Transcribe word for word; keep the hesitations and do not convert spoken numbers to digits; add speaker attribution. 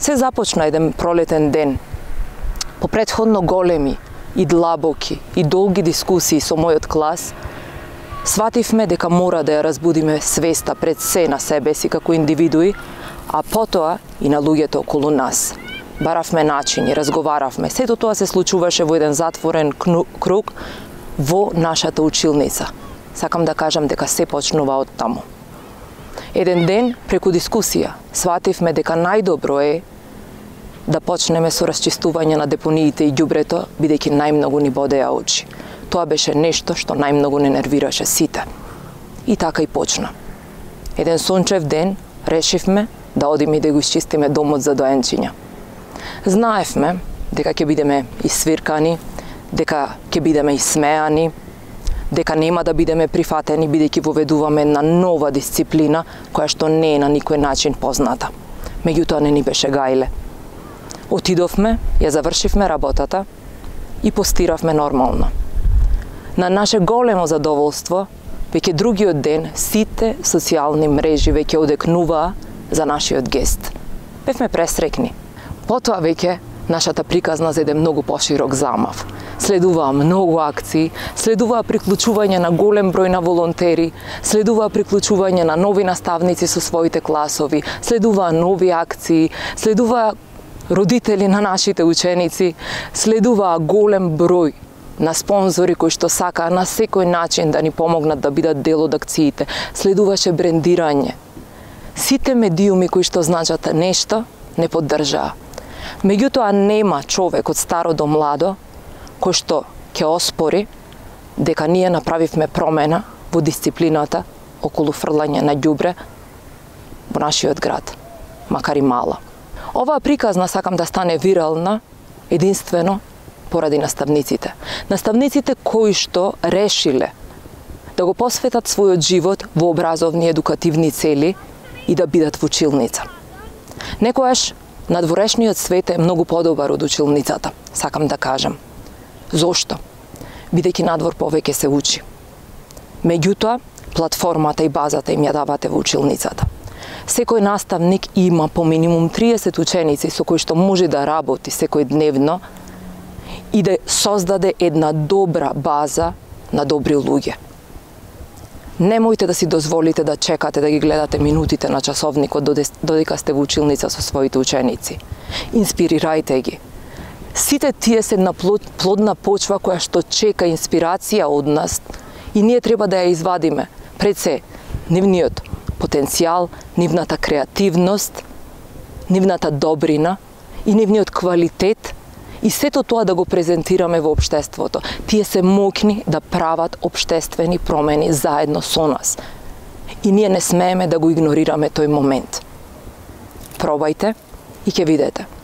Speaker 1: Се започна еден пролетен ден. По претходно големи и длабоки и долги дискусии со мојот клас, свативме дека мора да ја разбудиме свеста пред се на себе си како индивидуи, а потоа и на луѓето околу нас. Баравме начини, разговаравме. Сето тоа се случуваше во еден затворен круг во нашата училница. Сакам да кажам дека се почнува од таму. Еден ден, преку дискусија, свативме дека најдобро е да почнеме со расчистување на депониите и ѓубрето, бидејќи најмногу ни бодеа очи. Тоа беше нешто што најмногу не нервираше сите. И така и почна. Еден сончев ден решивме да одиме и да го исчистиме домот за доенчиња. Знаевме дека ќе бидеме исвиркани, дека ќе бидеме исмеани, дека нема да бидеме прифатени бидејќи воведуваме една нова дисциплина која што не е на никој начин позната. Меѓутоа не ни беше гајле. Отидовме, ја завршивме работата и постиравме нормално. На наше големо задоволство, веќе другиот ден сите социјални мрежи веќе одекнуваа за нашиот гест. Бевме пресрекни. Потоа веќе нашата приказна зеде многу поширок замав. Следуваа многу акции, следуваа приклучување на голем број на волонтери, следуваа приклучување на нови наставници со своите класови, следуваа нови акции, следуваа родители на нашите ученици, следуваа голем број на спонзори кои што сакаа на секој начин да ни помогнат да бидат дел од акциите, следуваше брендирање. Сите медиуми кои што значат нешто не поддржаа. Меѓутоа нема човек од старо до младо кој што ќе оспори дека ние направивме промена во дисциплината околу фрлање на ѓубре во нашиот град, макар и мала. Оваа приказна сакам да стане вирална единствено поради наставниците. Наставниците кои што решиле да го посветат својот живот во образовни едукативни цели и да бидат во училница. Некојаш надворешниот свет е многу подобар од училницата, сакам да кажам. Зошто? Бидејќи надвор повеќе се учи. Меѓутоа, платформата и базата им ја давате во училницата. Секој наставник има по минимум триесет ученици со кои што може да работи секој дневно и да создаде една добра база на добри луѓе. Немојте да си дозволите да чекате да ги гледате минутите на часовникот додека сте во училница со своите ученици. Инспирирајте ги. Сите тие се една плодна почва која што чека инспирација од нас и ние треба да ја извадиме. Пред се, нивниот потенцијал, нивната креативност, нивната добрина и нивниот квалитет и сето тоа да го презентираме во општеството. Тие се моќни да прават општествени промени заедно со нас. И ние не смееме да го игнорираме тој момент. Пробајте и ќе видите.